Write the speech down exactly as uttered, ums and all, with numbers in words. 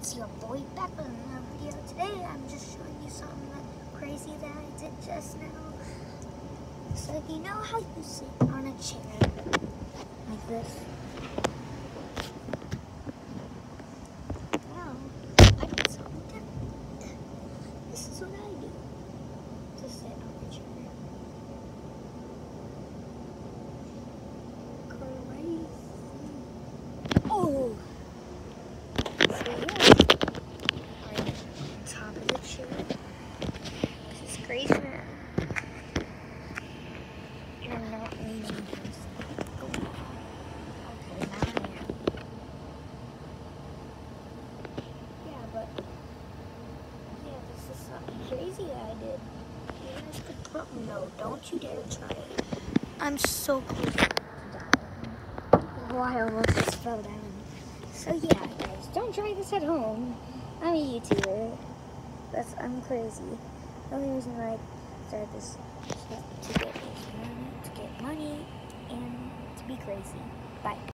It's your boy back with another video. Today I'm just showing you something crazy that I did just now. So you know how you sit on a chair like this? Well, I did something different. This is what I do to sit on a chair. Crazy. Oh! So yeah, I'm on top of the chair. This is crazy, man. And I'm not leaning this. Oh. Okay, now I am. Yeah, but yeah, this is something crazy that I did. You guys could probably no, don't you dare try it. I'm so close to dying. Oh, I almost just fell down. So yeah, guys, don't try this at home. I'm a YouTuber. That's I'm crazy. The only reason I started this is to get money, to get money, and to be crazy. Bye.